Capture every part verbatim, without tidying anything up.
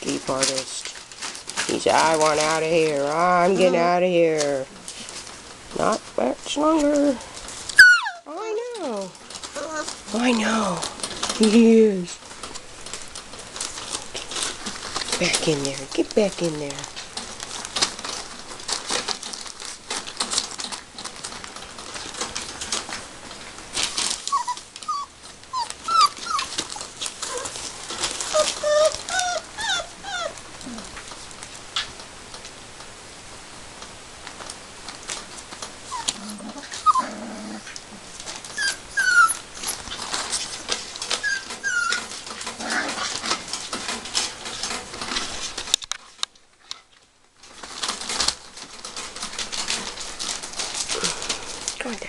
escape artist. He said, I want out of here. I'm getting out of here. Not much longer. I know. I know. He is. Back in there. Get back in there. Go on down.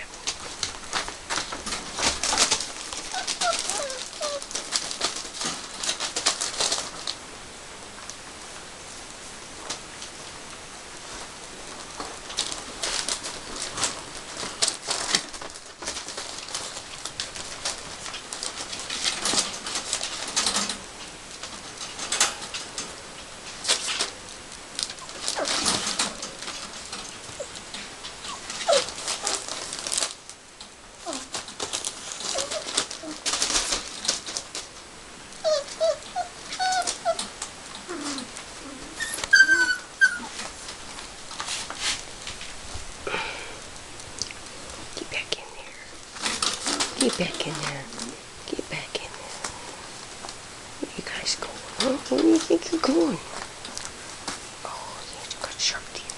Get back in there. Get back in there. Where are you guys going? Huh? Where do you think you're going? Oh, you got sharp teeth.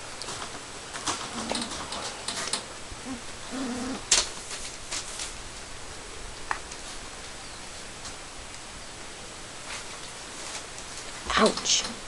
Ouch.